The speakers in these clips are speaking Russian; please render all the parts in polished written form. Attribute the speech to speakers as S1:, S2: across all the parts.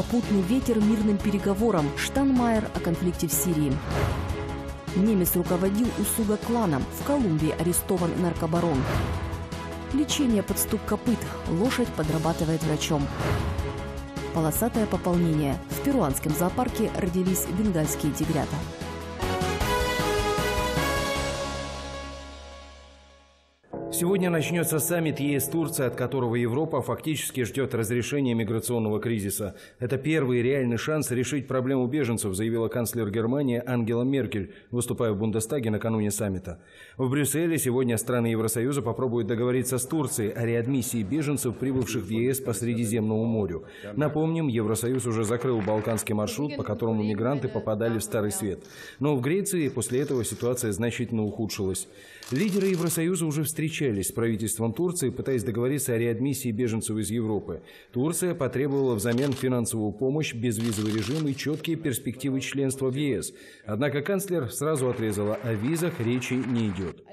S1: Попутный ветер мирным переговорам. Штайнмайер о конфликте в Сирии. Немец руководил Усуга-кланом. В Колумбии арестован наркобарон. Лечение под стук копыт. Лошадь подрабатывает врачом. Полосатое пополнение. В перуанском зоопарке родились бенгальские тигрята.
S2: Сегодня начнется саммит ЕС-Турция, от которого Европа фактически ждет разрешения миграционного кризиса. Это первый реальный шанс решить проблему беженцев, заявила канцлер Германии Ангела Меркель, выступая в Бундестаге накануне саммита. В Брюсселе сегодня страны Евросоюза попробуют договориться с Турцией о реадмиссии беженцев, прибывших в ЕС по Средиземному морю. Напомним, Евросоюз уже закрыл балканский маршрут, по которому мигранты попадали в Старый Свет. Но в Греции после этого ситуация значительно ухудшилась. Лидеры Евросоюза уже встречались с правительством Турции, пытаясь договориться о реадмиссии беженцев из Европы. Турция потребовала взамен финансовую помощь, безвизовый режим и четкие перспективы членства в ЕС. Однако канцлер сразу отрезала: о визах речи не идет.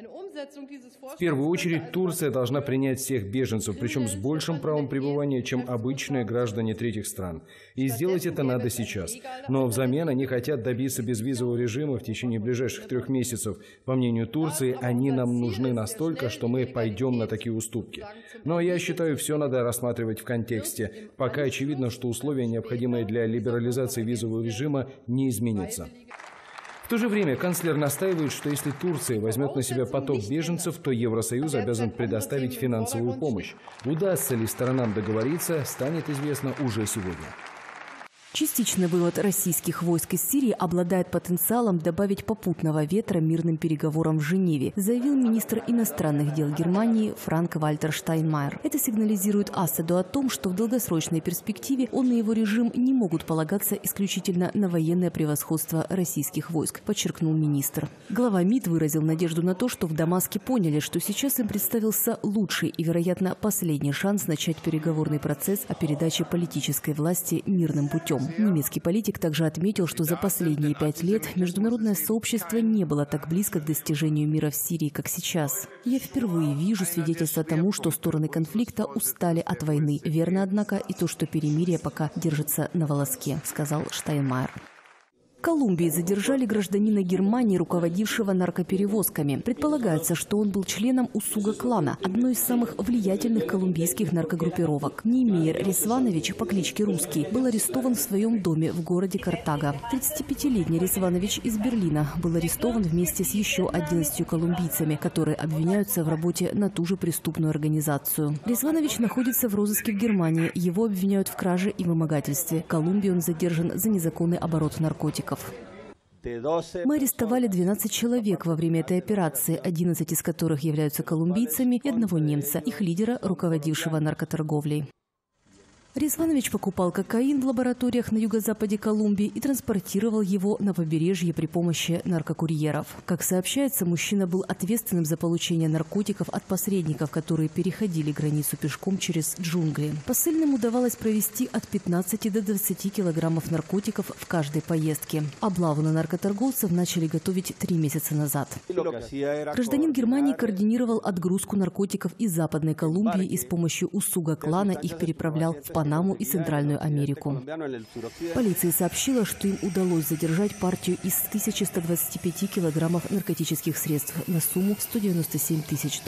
S2: В первую очередь Турция должна принять всех беженцев, причем с большим правом пребывания, чем обычные граждане третьих стран. И сделать это надо сейчас. Но взамен они хотят добиться безвизового режима в течение ближайших 3 месяцев. По мнению Турции, они нам нужны настолько, что мы пойдем на такие уступки. Но я считаю, все надо рассматривать в контексте. Пока очевидно, что условия, необходимые для либерализации визового режима, не изменятся. В то же время канцлер настаивает, что если Турция возьмет на себя поток беженцев, то Евросоюз обязан предоставить финансовую помощь. Удастся ли сторонам договориться, станет известно уже сегодня.
S1: Частичный вывод российских войск из Сирии обладает потенциалом добавить попутного ветра мирным переговорам в Женеве, заявил министр иностранных дел Германии Франк-Вальтер Штайнмайер. Это сигнализирует Асаду о том, что в долгосрочной перспективе он и его режим не могут полагаться исключительно на военное превосходство российских войск, подчеркнул министр. Глава МИД выразил надежду на то, что в Дамаске поняли, что сейчас им представился лучший и, вероятно, последний шанс начать переговорный процесс о передаче политической власти мирным путем. Немецкий политик также отметил, что за последние 5 лет международное сообщество не было так близко к достижению мира в Сирии, как сейчас. Я впервые вижу свидетельство тому, что стороны конфликта устали от войны. Верно, однако, и то, что перемирие пока держится на волоске, сказал Штайнмайер. В Колумбии задержали гражданина Германии, руководившего наркоперевозками. Предполагается, что он был членом Усуга-клана, одной из самых влиятельных колумбийских наркогруппировок. Нимейр Рисванович по кличке Русский был арестован в своем доме в городе Картаго. 35-летний Рисванович из Берлина был арестован вместе с еще 11 колумбийцами, которые обвиняются в работе на ту же преступную организацию. Рисванович находится в розыске в Германии. Его обвиняют в краже и вымогательстве. В Колумбии он задержан за незаконный оборот наркотиков. Мы арестовали 12 человек во время этой операции, 11 из которых являются колумбийцами, и одного немца, их лидера, руководившего наркоторговлей. Рисванович покупал кокаин в лабораториях на юго-западе Колумбии и транспортировал его на побережье при помощи наркокурьеров. Как сообщается, мужчина был ответственным за получение наркотиков от посредников, которые переходили границу пешком через джунгли. Посыльным удавалось провести от 15 до 20 килограммов наркотиков в каждой поездке. Облаву на наркоторговцев начали готовить 3 месяца назад. Гражданин Германии координировал отгрузку наркотиков из Западной Колумбии и с помощью Усуга-клана их переправлял в Панаму и Центральную Америку. Полиция сообщила, что им удалось задержать партию из 1125 килограммов наркотических средств на сумму $197 тысяч.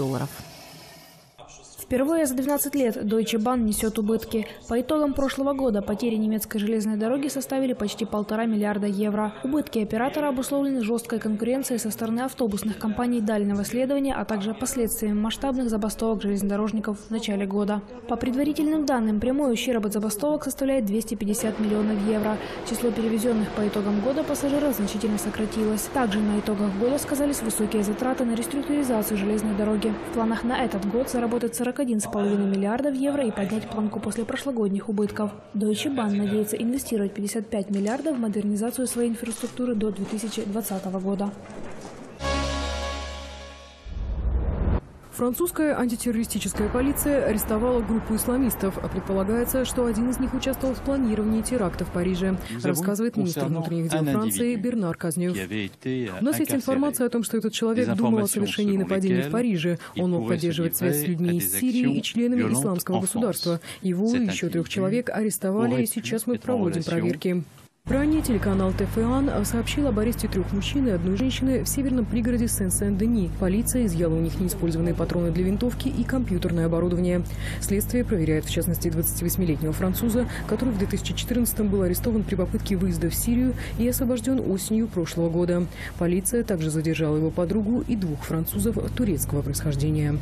S3: Впервые за 12 лет Deutsche Bahn несет убытки. По итогам прошлого года потери немецкой железной дороги составили почти 1,5 миллиарда евро. Убытки оператора обусловлены жесткой конкуренцией со стороны автобусных компаний дальнего следования, а также последствиями масштабных забастовок железнодорожников в начале года. По предварительным данным, прямой ущерб от забастовок составляет 250 миллионов евро. Число перевезенных по итогам года пассажиров значительно сократилось. Также на итогах года сказались высокие затраты на реструктуризацию железной дороги. В планах на этот год заработать 41,5 миллиардов евро и поднять планку после прошлогодних убытков. Deutsche Bahn надеется инвестировать 55 миллиардов в модернизацию своей инфраструктуры до 2020 года.
S4: Французская антитеррористическая полиция арестовала группу исламистов. Предполагается, что один из них участвовал в планировании теракта в Париже, рассказывает министр внутренних дел Франции Бернар Казнев. У нас есть информация о том, что этот человек думал о совершении нападений в Париже. Он мог поддерживать связь с людьми из Сирии и членами Исламского государства. Его и еще 3 человек арестовали, и сейчас мы проводим проверки. Ранее телеканал ТФАН сообщил об аресте 3 мужчин и 1 женщины в северном пригороде Сен-Сен-Дени. Полиция изъяла у них неиспользованные патроны для винтовки и компьютерное оборудование. Следствие проверяет, в частности, 28-летнего француза, который в 2014-м был арестован при попытке выезда в Сирию и освобожден осенью прошлого года. Полиция также задержала его подругу и 2 французов турецкого происхождения.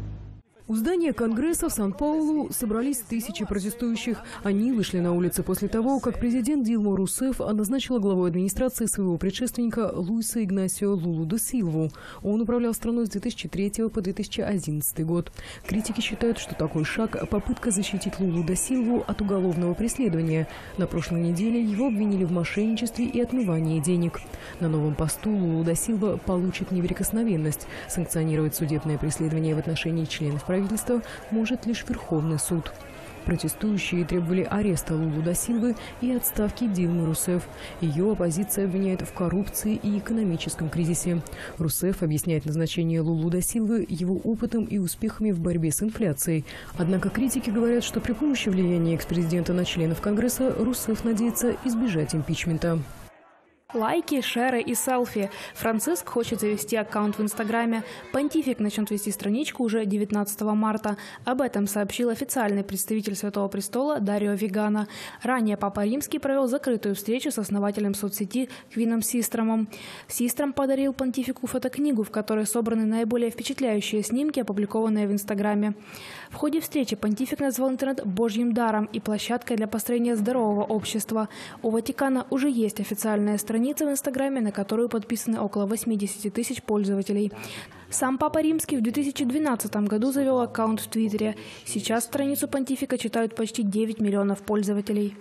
S4: У здания Конгресса в Сан-Паулу собрались тысячи протестующих. Они вышли на улицы после того, как президент Дилма Русеф назначила главой администрации своего предшественника Луиса Игнасио Лулу да Силву. Он управлял страной с 2003 по 2011 год. Критики считают, что такой шаг – попытка защитить Лулу да Силву от уголовного преследования. На прошлой неделе его обвинили в мошенничестве и отмывании денег. На новом посту Лулу да Силва получит неприкосновенность. Санкционировать судебное преследование в отношении членов правительства может лишь Верховный суд. Протестующие требовали ареста Лулу да Силвы и отставки Дилмы Русеф. Ее оппозиция обвиняет в коррупции и экономическом кризисе. Русеф объясняет назначение Лулу да Силвы его опытом и успехами в борьбе с инфляцией. Однако критики говорят, что при помощи влияния экс-президента на членов Конгресса Русеф надеется избежать импичмента.
S3: Лайки, шеры и селфи. Франциск хочет завести аккаунт в Инстаграме. Понтифик начнет вести страничку уже 19 марта. Об этом сообщил официальный представитель Святого Престола Дарио Вигано. Ранее Папа Римский провел закрытую встречу с основателем соцсети Квином Систромом. Систром подарил понтифику фотокнигу, в которой собраны наиболее впечатляющие снимки, опубликованные в Инстаграме. В ходе встречи понтифик назвал интернет «божьим даром» и площадкой для построения здорового общества. У Ватикана уже есть официальная страница в Инстаграме, на которую подписаны около 80 тысяч пользователей. Сам Папа Римский в 2012 году завел аккаунт в Твиттере. Сейчас страницу понтифика читают почти 9 миллионов пользователей.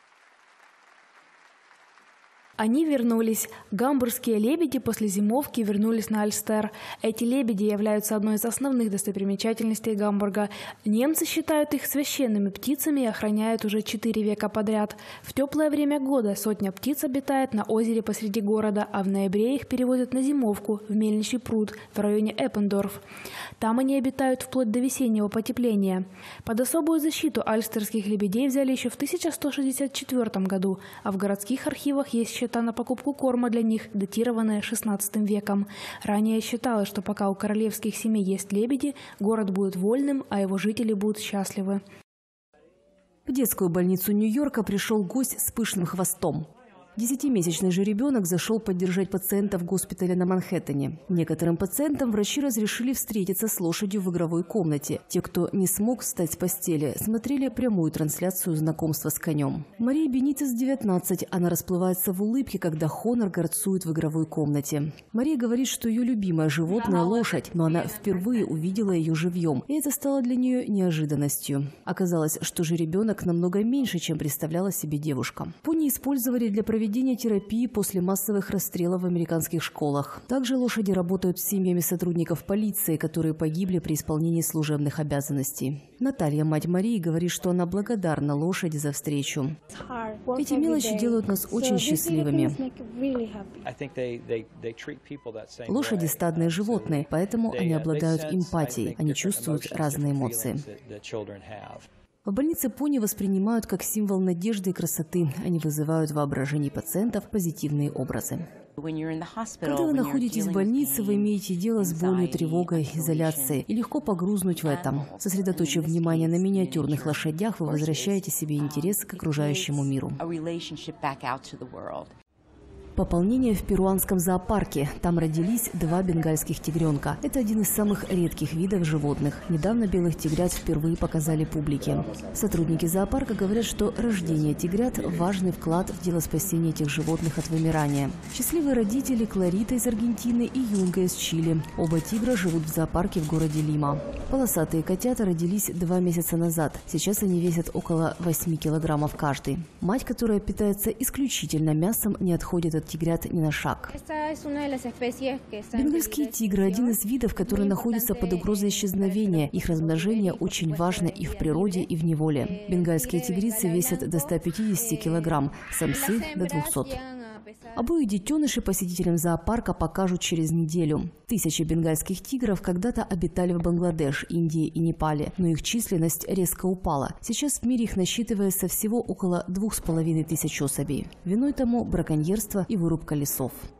S3: Они вернулись. Гамбургские лебеди после зимовки вернулись на Альстер. Эти лебеди являются одной из основных достопримечательностей Гамбурга. Немцы считают их священными птицами и охраняют уже 4 века подряд. В теплое время года 100 птиц обитает на озере посреди города, а в ноябре их перевозят на зимовку в Мельничий пруд в районе Эппендорф. Там они обитают вплоть до весеннего потепления. Под особую защиту альстерских лебедей взяли еще в 1164 году, а в городских архивах есть счета на покупку корма для них, датированная XVI веком. Ранее считалось, что пока у королевских семей есть лебеди, город будет вольным, а его жители будут счастливы.
S1: В детскую больницу Нью-Йорка пришел гость с пышным хвостом. 10-месячный же ребенок зашел поддержать пациента в госпитале на Манхэттене. Некоторым пациентам врачи разрешили встретиться с лошадью в игровой комнате. Те, кто не смог встать с постели, смотрели прямую трансляцию знакомства с конем. Марии Бенитес 19. Она расплывается в улыбке, когда Хонор горцует в игровой комнате. Мария говорит, что ее любимое животное – лошадь, но она впервые увидела ее живьем, и это стало для нее неожиданностью. Оказалось, что же ребенок намного меньше, чем представляла себе девушка. Пони использовали для проведения терапии после массовых расстрелов в американских школах. Также лошади работают с семьями сотрудников полиции, которые погибли при исполнении служебных обязанностей. Наталья, мать Марии, говорит, что она благодарна лошади за встречу. Эти мелочи делают нас очень счастливыми. Лошади – стадные животные, поэтому они обладают эмпатией, они чувствуют разные эмоции. В больнице пони воспринимают как символ надежды и красоты. Они вызывают в воображении пациентов позитивные образы. Когда вы находитесь в больнице, вы имеете дело с болью, тревогой, изоляцией, и легко погрязнуть в этом. Сосредоточив внимание на миниатюрных лошадях, вы возвращаете себе интерес к окружающему миру. Пополнение в перуанском зоопарке. Там родились 2 бенгальских тигренка. Это один из самых редких видов животных. Недавно белых тигрят впервые показали публике. Сотрудники зоопарка говорят, что рождение тигрят – важный вклад в дело спасения этих животных от вымирания. Счастливые родители Кларита из Аргентины и Юнга из Чили. Оба тигра живут в зоопарке в городе Лима. Полосатые котята родились 2 месяца назад. Сейчас они весят около 8 килограммов каждый. Мать, которая питается исключительно мясом, не отходит от тигрят ни на шаг. Бенгальские тигры – один из видов, который находится под угрозой исчезновения. Их размножение очень важно и в природе, и в неволе. Бенгальские тигрицы весят до 150 килограмм, самцы – до 200. Обоих детенышей посетителям зоопарка покажут через неделю. Тысячи бенгальских тигров когда-то обитали в Бангладеш, Индии и Непале, но их численность резко упала. Сейчас в мире их насчитывается всего около 2500 особей. Виной тому браконьерство и вырубка лесов.